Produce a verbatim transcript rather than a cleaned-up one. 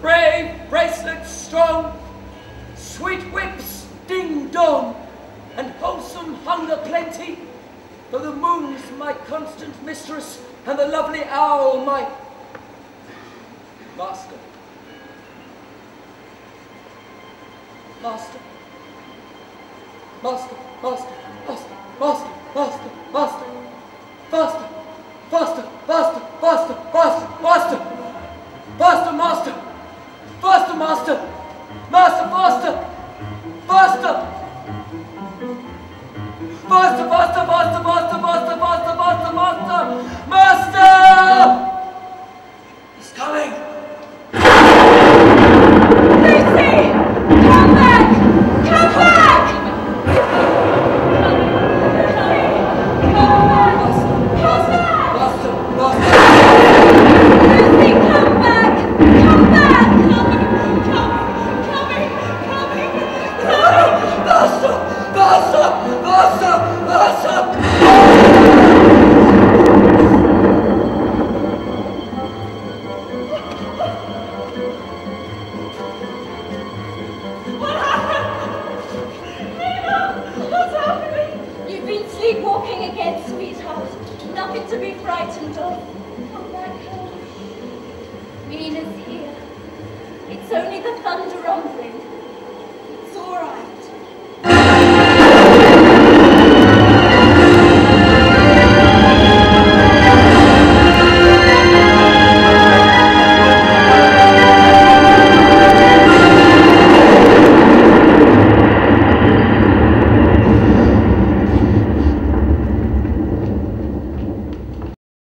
brave bracelets strong, sweet whips ding-dong, and wholesome hunger plenty, for the moon's my constant mistress, and the lovely owl my master. Master. Master, master, master, master, master, master, faster, faster, faster, faster, faster, faster, faster, master, faster, master, master, faster, faster, faster, faster, faster, faster, faster, faster, faster, master, master, he's coming. Lucy, come back, come back. Sleepwalking again, sweetheart. Nothing to be frightened of. Come back home. Mina's here. It's only the thunder rumbling. It's all right.